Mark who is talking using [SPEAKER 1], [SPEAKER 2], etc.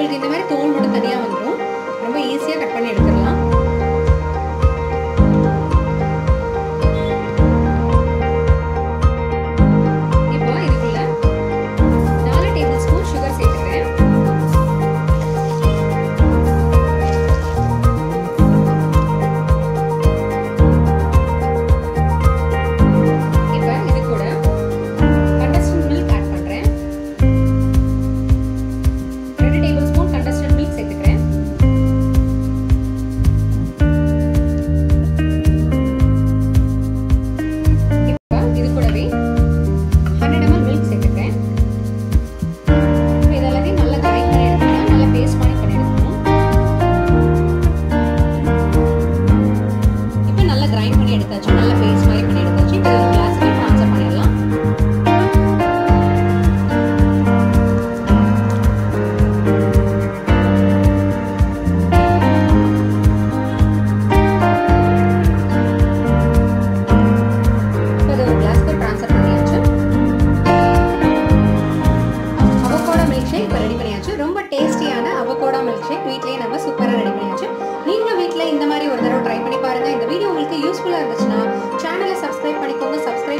[SPEAKER 1] உங்களுக்கு இந்த மாதிரி தோல் மட்டும் தனியாக வந்துடும். ரொம்ப ஈஸியாக கட் பண்ணி எடுத்துடலாம். இப்போ இதுக்குள்ள 4 டேபிள் ஸ்பூன் சுகர் சேர்த்துக்கிறேன். இப்போ இது கூட கண்டென்ஸ்ட் மில்க் ஆட் பண்ணுறேன். 2 டேபிள் ஸ்பூன் கண்டென்ஸ்ட் மில்க் சேர்த்துக்கிறேன். இப்போ இது கூடவே 100 ml மில்க் சேர்த்துக்கிறேன். இது எல்லாத்தையும் நல்லா கிரைண்ட் பண்ணி எடுத்துக்கலாம். நல்லா பேஸ்ட் மாதிரி பண்ணி எடுத்துக்கணும். இப்போ நல்லா கிரைண்ட் பண்ணி எடுத்தாச்சு. நல்லா பேஸ்ட் மாதிரி பண்ணி எடுத்தாச்சு. இப்போ ஒரு கிளாஸ்க்கு ட்ரான்ஸ்ஃபர் பண்ணிடலாம். இப்போ இது ஒரு கிளாஸ்க்கு ட்ரான்ஸ்ஃபர் பண்ணியாச்சு. அவகோடா மில்க் ஷேக் இப்போ ரெடி பண்ணியாச்சு. ரொம்ப டேஸ்டியான அவகோடா மில்க் ஷேக் வீட்லயே நம்ம சூப்பராக ரெடி பண்ணியாச்சு. நீங்களும் வீட்டில் இந்த மாதிரி ஒரு தடவை ட்ரை பண்ணி பாருங்க. இந்த வீடியோ உங்களுக்கு யூஸ்ஃபுல்லாக இருந்துச்சுன்னா சேனலை சப்ஸ்கிரைப் பண்ணிக்கோங்க. சப்ஸ்கிரைப்